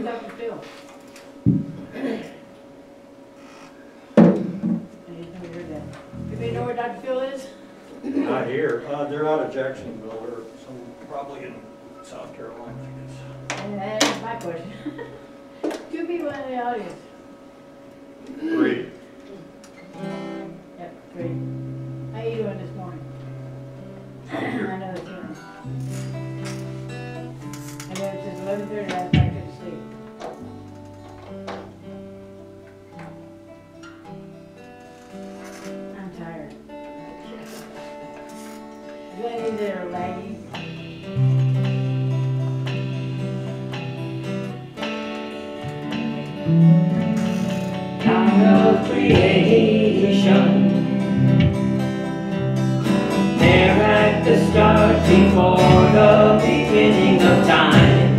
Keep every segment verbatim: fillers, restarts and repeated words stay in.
Doctor Phil? Anybody know where Doctor Phil is? Not here. Uh, they're out of Jacksonville or some, probably in South Carolina, I guess. And that's my question. Two people in the audience. Three. Yep, three. How you doing this morning? I know it's you. I know it's just eleven thirty, last night I couldn't sleep. I'm tired. You got any that are laggy? God of creation, there at the start before the beginning of time.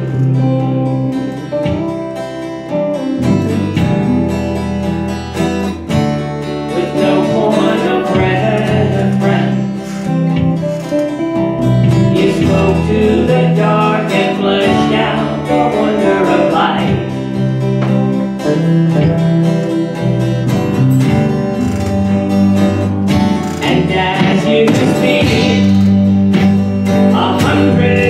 With no point of reference, you spoke to the dark and fleshed out the wonder of life. And as you speak, a hundred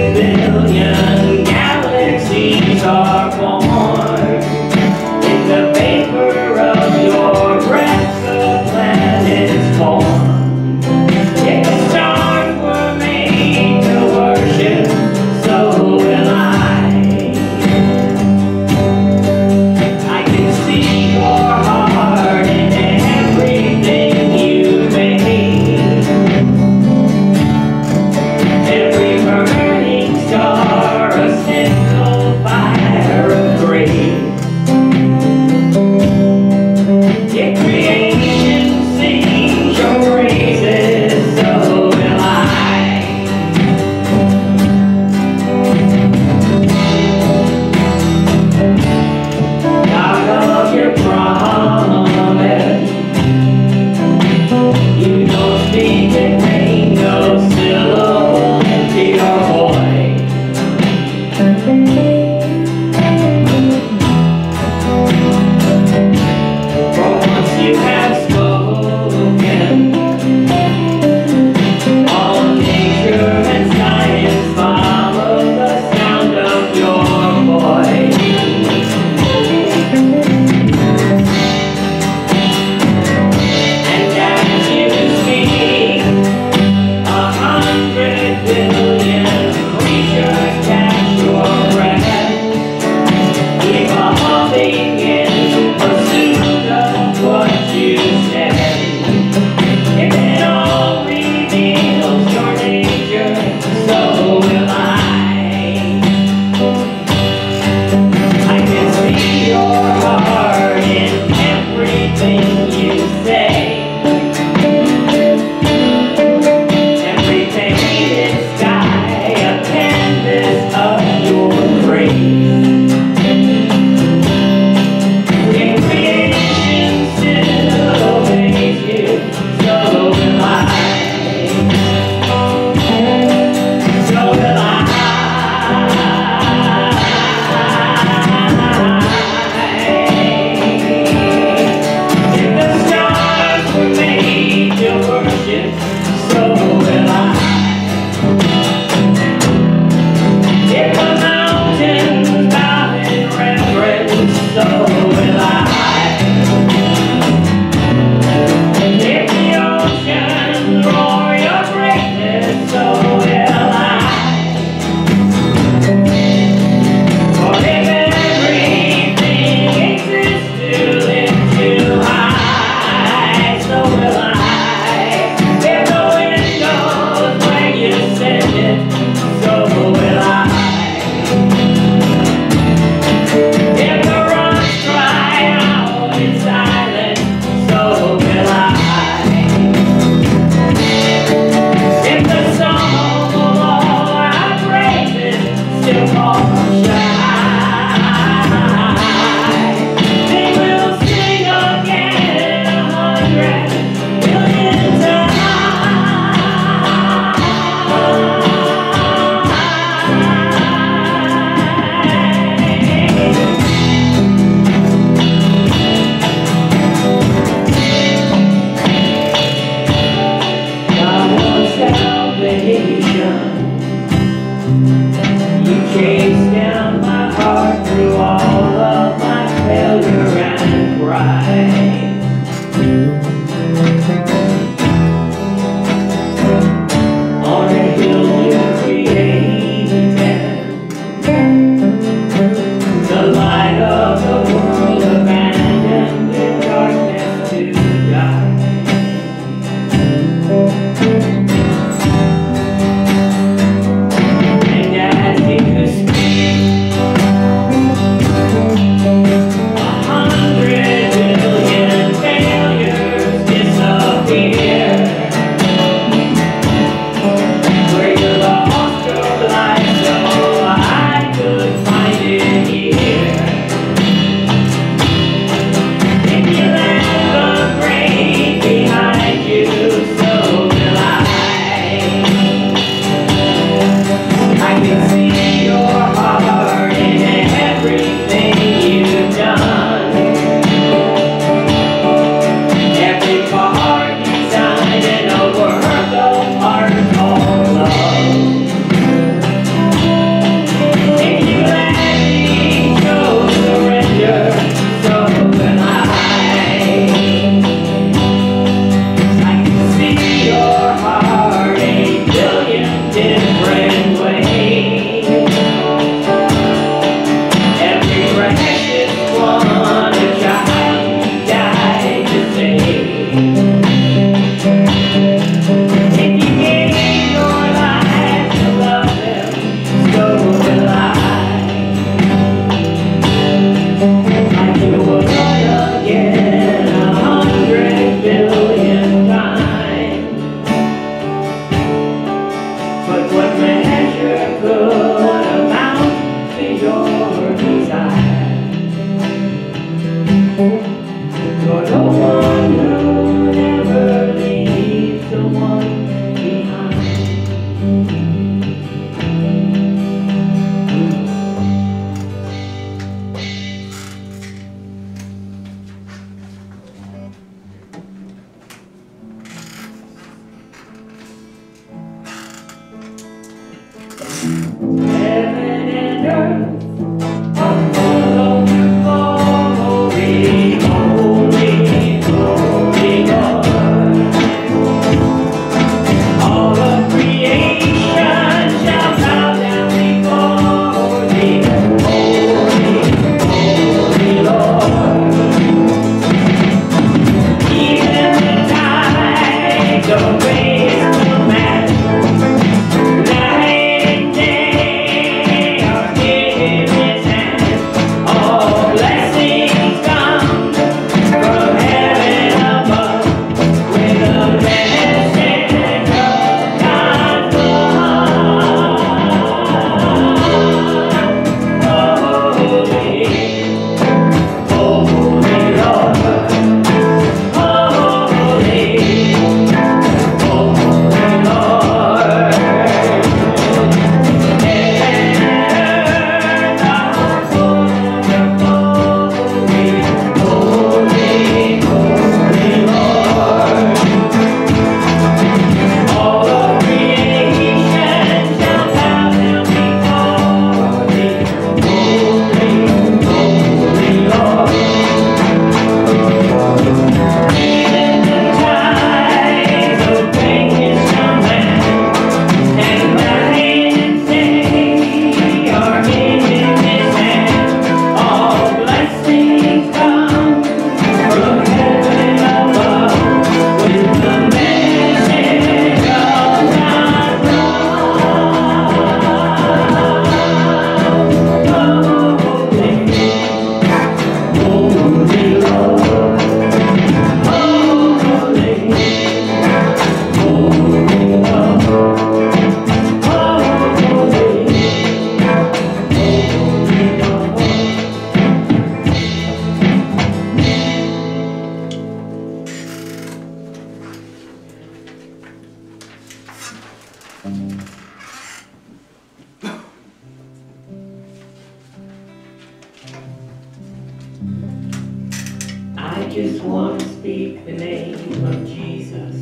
just want to speak the name of Jesus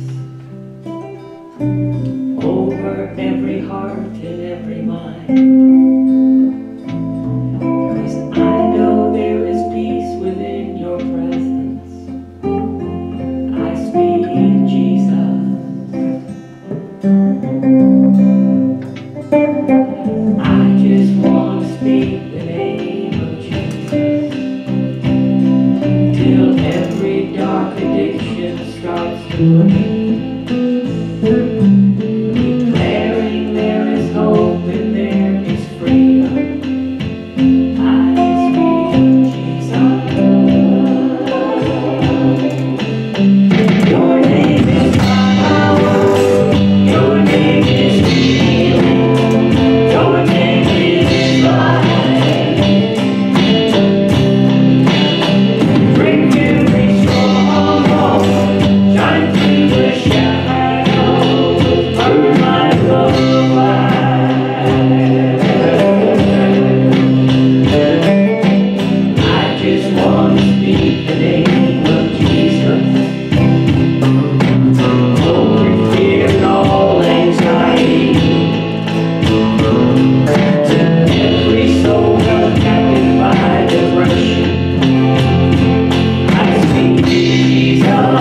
over every heart and every mind. 'Cause I know there is peace within your presence. I speak Jesus. I just want to speak the name of Jesus till every dark addiction starts to break. Declaring there is hope and there is freedom. I speak Jesus. Your name is power. Your name is healing. Your name is life. Break every stronghold. Shine through the shadows. Burn like a fire. I just want to speak the name of Jesus over fear and all anxiety. To every soul held captive by depression, I speak Jesus.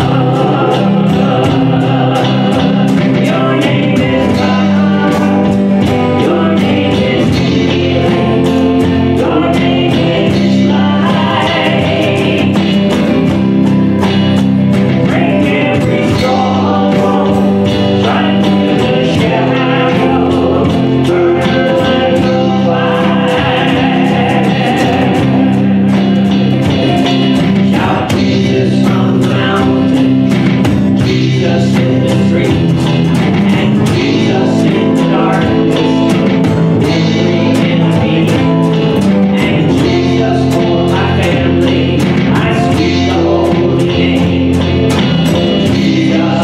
Your name is power. Your name is healing. Your name is life. Break every stronghold. Shine through the shadows. Burn like a fire. Shout Jesus from the mountain, Jesus in the streets, and Jesus in the darkness, every enemy, and Jesus for my family. I speak the holy name, Jesus.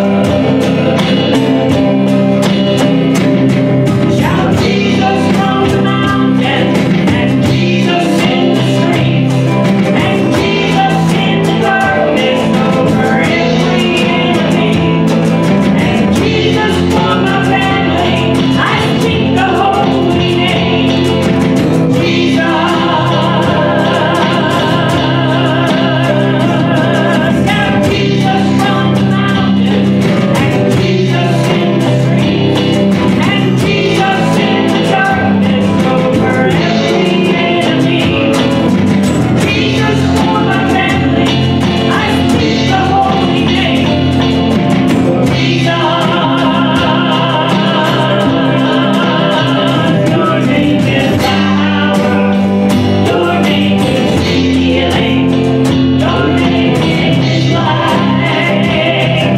Shout Jesus from the mountain, and Jesus in the streets, and Jesus in the darkness over every enemy, and Jesus for my family. I speak the holy name, Jesus. Shout Jesus from the mountain, and Jesus in the streets, and Jesus in the darkness over every enemy. Jesus for my family, I speak the holy name, Jesus. Your name is power. Your name is healing. Your name is life.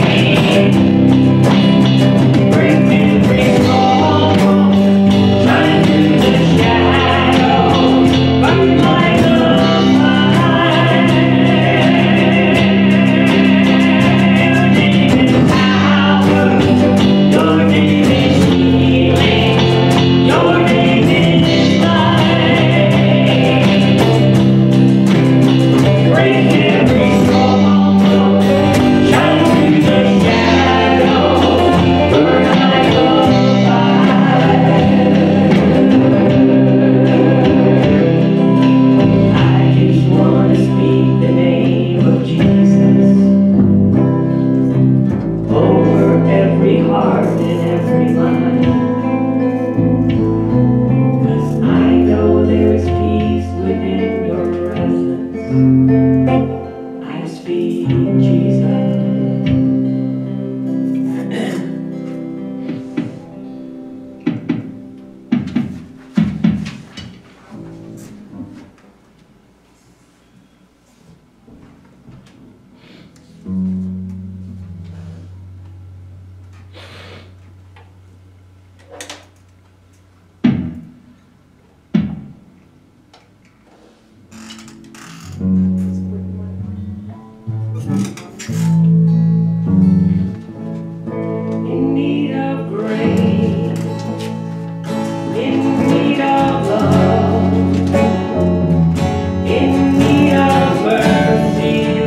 Break every stronghold. Shine through the shadows. Burn like a fire. Your name is power. Your name is healing. Your name is life. Break every stronghold. Shine through the shadows. Burn like a fire. I just want to speak the name of Jesus over every heart and every mind. 'Cause I know there is peace within your presence. I speak Jesus. In need of grace, in need of love, in need of mercy.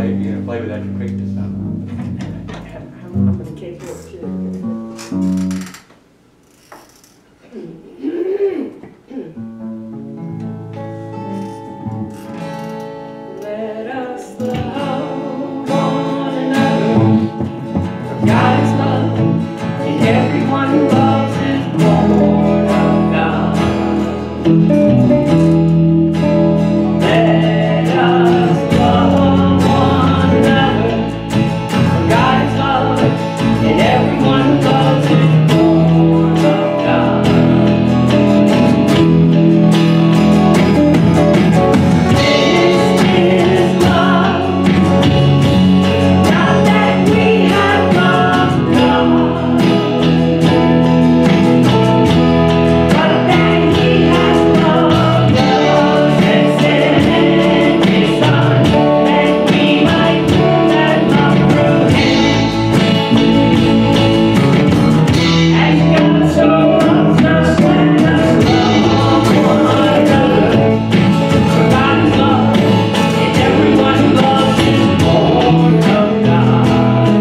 play, you know, play with extra quickness now. I'm up on the keyboard too. Let us love one another. For God is love, and everyone who loves is born of God. Let us love one another. For God is love, and everyone who loves is born of God. This is love, not that we have loved God, but that He has loved us and sent His Son, that we might prove that love through Him. As God so loves us, let us love one another. For God is love, and everyone who loves is born of God.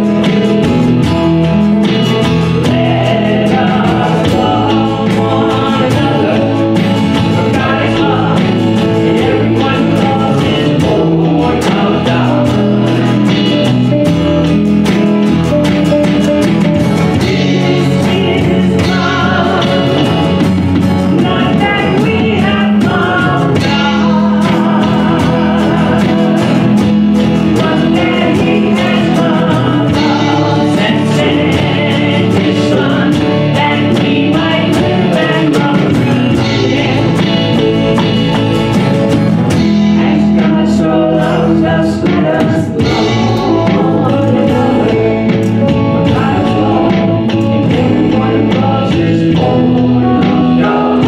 Let us love one another. For God is love, and everyone who loves is born of God. This is love, not that we have loved God, but that He has loved us and sent His Son, that we might live and love through Him. As God so loves us, let us love one another. For God is love, and everyone who loves is born of God.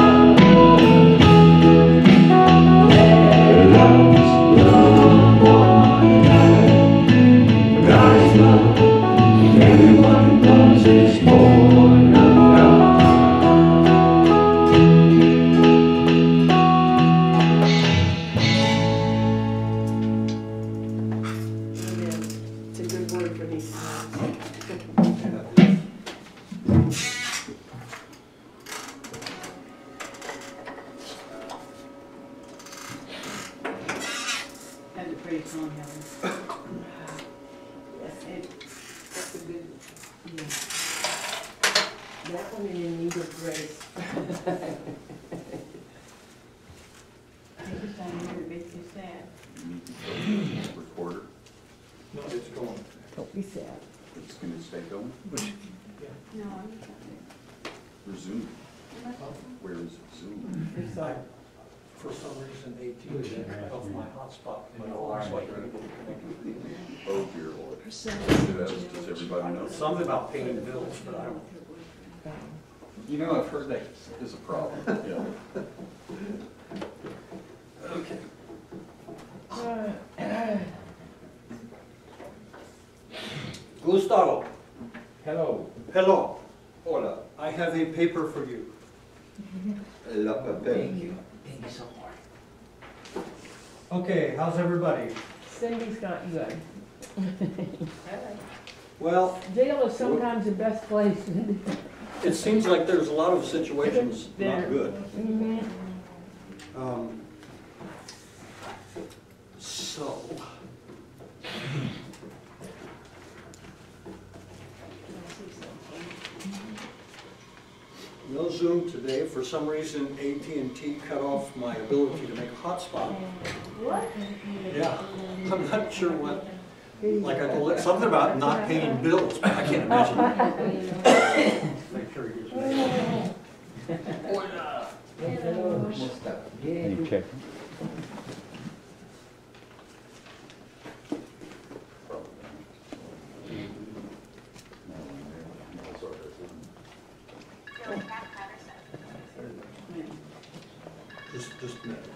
Let us love one another. For God is love, and everyone who loves is born of God. It's a good word for these times. That's a pretty song, Helen. Yes, It, that's a good, yeah. that one in need of grace. Every time you hear it, makes you sad. Recorder, No, it's going. Don't be sad. it's gonna stay going, No, I'm not. resume, where is Zoom? You're sorry. For some reason, A T and T cut off my hotspot. My alarm's like able to connect. Oh dear Lord. Does, does everybody know? Something about paying bills, but I don't. You know, I've heard that is a problem, yeah. Okay. Gustavo, Hello. hello. Hola. I have a paper for you. La papel. Thank you. Thank you so much. Okay, how's everybody? Cindy's not good. Well, Jail is sometimes the best place. it seems like there's a lot of situations There. not good. Mhm. Um, So. No Zoom today. For some reason, A T and T cut off my ability to make a hotspot. What? Yeah, I'm not sure what, like I told it, something about not paying bills, but I can't imagine. Make sure he gets paid. You check. Just, just a minute.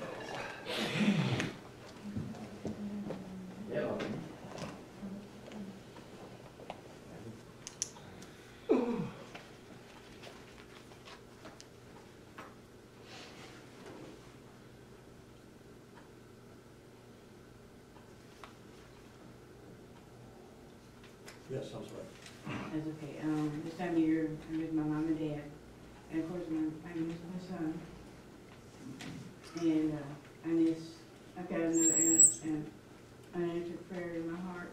Yes, I'm sorry. That's okay. Um, this time of year, I'm with my mom and dad, and of course, my, I miss my son. And, uh, I miss, I've got another, an unanswered prayer in my heart.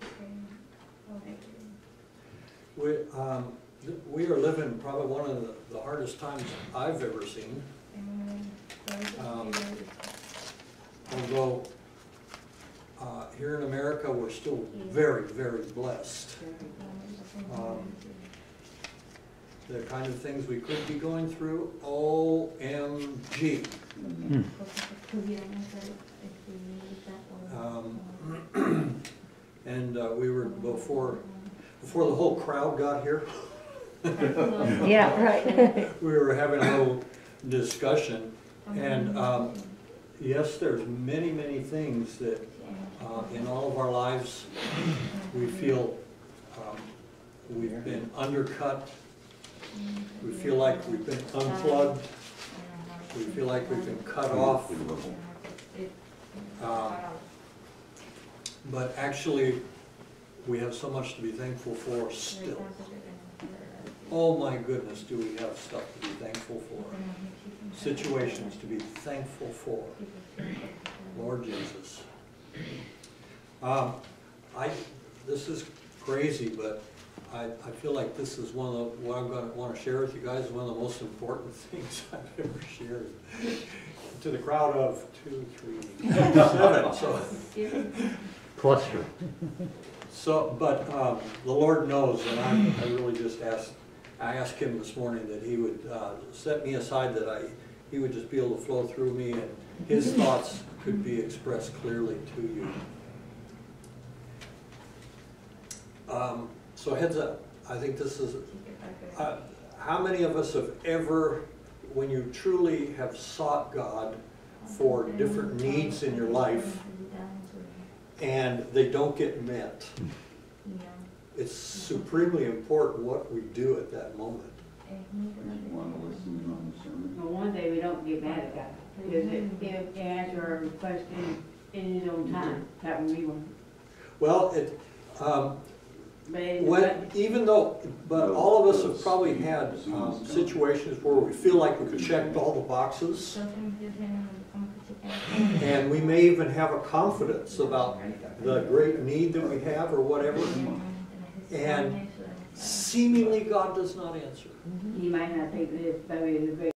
We, um, th- we are living probably one of the, the hardest times I've ever seen. Um, Although, uh, here in America, we're still very, very blessed. Um, The kind of things we could be going through, O M G. Um, And uh, we were, before, before the whole crowd got here, Yeah, right. we were having a little discussion. And um, yes, there's many, many things that uh, in all of our lives, we feel um, we've been undercut. We feel like we've been unplugged. We feel like we've been cut off. Um, But actually, we have so much to be thankful for still. Oh my goodness, do we have stuff to be thankful for. Situations to be thankful for. Lord Jesus. Um, I, this is crazy, but I, I feel like this is one of the, what I'm gonna wanna share with you guys, is one of the most important things I've ever shared. To the crowd of two, three, seven, so. Cluster. So, but um, the Lord knows, and I, I really just asked, I asked him this morning that he would uh, set me aside, that I, he would just be able to flow through me and his thoughts could be expressed clearly to you. Um, so heads up, I think this is, uh, how many of us have ever, when you truly have sought God for different needs in your life, and they don't get met? It's supremely important what we do at that moment. Well, one day we don't get mad at God, because if, if he answers our request in, in his own time, that would be one. Well, it, um, But it- when, even though, but all of us have probably had um, situations where we feel like we've checked all the boxes, and we may even have a confidence about the great need that we have or whatever, and seemingly God does not answer. He might not think this, but it's a great